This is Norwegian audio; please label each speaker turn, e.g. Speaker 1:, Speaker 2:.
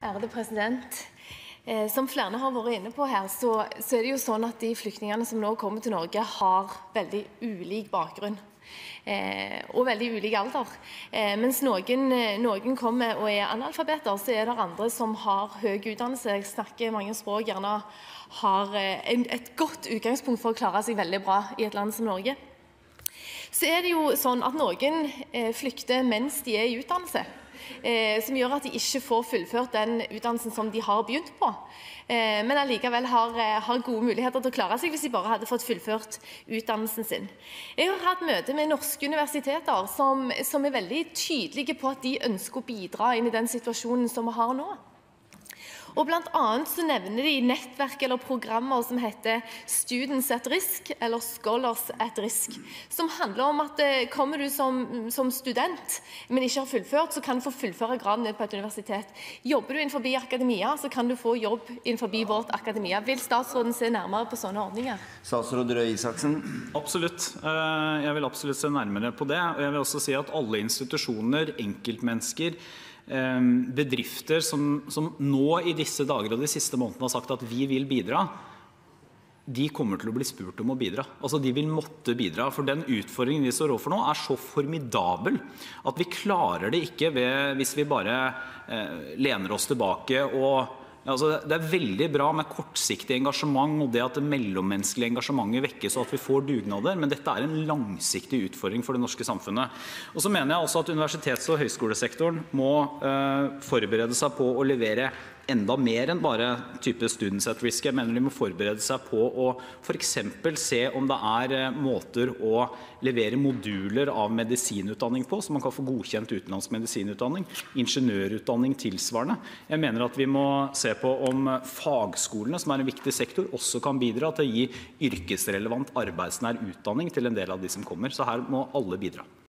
Speaker 1: Ærede president, som flere har vært inne på her, så er det jo sånn at de flyktningene som nå kommer til Norge har veldig ulik bakgrunn og veldig ulik alder. Mens noen kommer og er analfabeter, så er det andre som har høy utdannelse, snakker mange språk, gjerne har et godt utgangspunkt for å klare seg veldig bra i et land som Norge. Så er det jo sånn at noen flykter mens de er i utdannelse, som gjør at de ikke får fullført den utdannelsen som de har begynt på, men allikevel har gode muligheter til å klare seg hvis de bare hadde fått fullført utdannelsen sin. Jeg har hatt møte med norske universiteter som er veldig tydelige på at de ønsker å bidra inn i den situasjonen som vi har nå. Og blant annet så nevner de nettverk eller programmer som heter Students at Risk eller Scholars at Risk, som handler om at kommer du som student, men ikke har fullført, så kan du få fullføre graden din på et universitet. Jobber du innenfor akademia, så kan du få jobb innenfor vårt akademia. Vil statsråden se nærmere på sånne ordninger?
Speaker 2: Statsråd Røe Isaksen.
Speaker 3: Absolutt. Jeg vil absolutt se nærmere på det. Og jeg vil også si at alle institusjoner, enkeltmennesker, bedrifter som nå i disse dager og de siste månedene har sagt at vi vil bidra, de kommer til å bli spurt om å bidra. Altså de vil måtte bidra, for den utfordringen vi står overfor nå er så formidabel at vi klarer det ikke hvis vi bare lener oss tilbake og det er veldig bra med kortsiktig engasjement og det at det mellommenneskelige engasjementet vekkes og at vi får dugnader, men dette er en langsiktig utfordring for det norske samfunnet. Og så mener jeg også at universitets- og høyskolesektoren må forberede seg på å levere enda mer enn bare type Students at Risk. Jeg mener de må forberede seg på å for eksempel se om det er måter å levere moduler av medisinutdanning på, så man kan få godkjent utenlandsk medisinutdanning, ingeniørutdanning tilsvarende. Jeg mener at vi må se på om fagskolene, som er en viktig sektor, også kan bidra til å gi yrkesrelevant arbeidsnær utdanning til en del av de som kommer. Så her må alle bidra.